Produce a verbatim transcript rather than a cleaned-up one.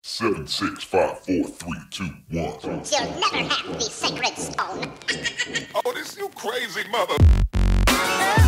Seven, six, five, four, three, two, one. You'll never have the sacred stone. Oh, this you crazy mother.